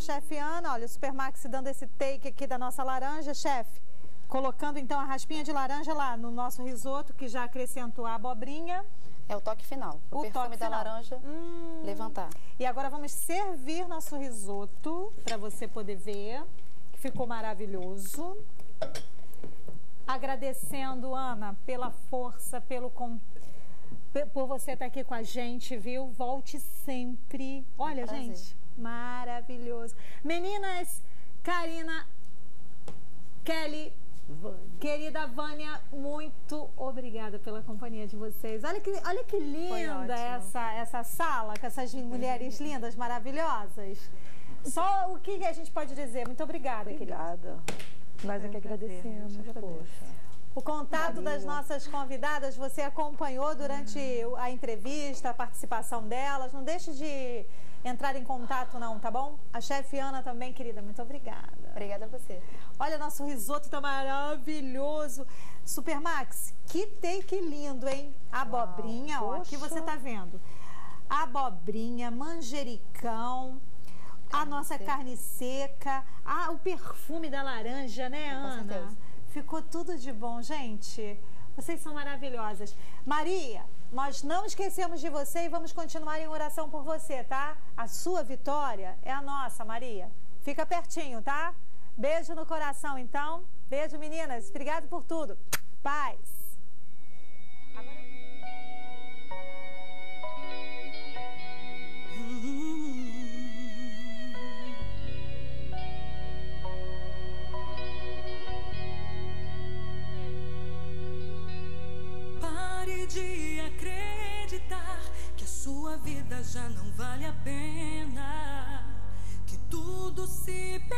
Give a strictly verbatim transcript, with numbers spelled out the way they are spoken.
chefe Ana. Olha, o Supermax dando esse take aqui da nossa laranja, chefe. Colocando então a raspinha de laranja lá no nosso risoto, que já acrescentou a abobrinha. É o toque final. O, o perfume da final. laranja, hum. levantar. E agora vamos servir nosso risoto, para você poder ver, que ficou maravilhoso. Agradecendo, Ana, pela força, pelo por você estar aqui com a gente, viu? Volte sempre. Olha, Prazer. gente, maravilhoso. Meninas, Karina, Kelly, Vânia. Querida Vânia, muito obrigada pela companhia de vocês. Olha que, olha que linda essa, essa sala, com essas mulheres lindas, maravilhosas. Só o que a gente pode dizer? Muito obrigada, obrigada. querida. Nós é que agradecemos, poxa. O contato Maria. das nossas convidadas, você acompanhou durante hum. a entrevista, a participação delas. Não deixe de entrar em contato não, tá bom? A chefe Ana também, querida, muito obrigada. Obrigada a você. Olha, nosso risoto tá maravilhoso. Supermax, que take lindo, hein? Abobrinha, Uau, ó, aqui você tá vendo. Abobrinha, manjericão, carne a nossa seca. carne seca, ah, o perfume da laranja, né, Com Ana? certeza. Ficou tudo de bom, gente. Vocês são maravilhosas. Maria, nós não esquecemos de você e vamos continuar em oração por você, tá? A sua vitória é a nossa, Maria. Fica pertinho, tá? Beijo no coração, então. Beijo, meninas. Obrigado por tudo. Paz. Agora... Pare de acreditar que a sua vida já não vale a pena, que tudo se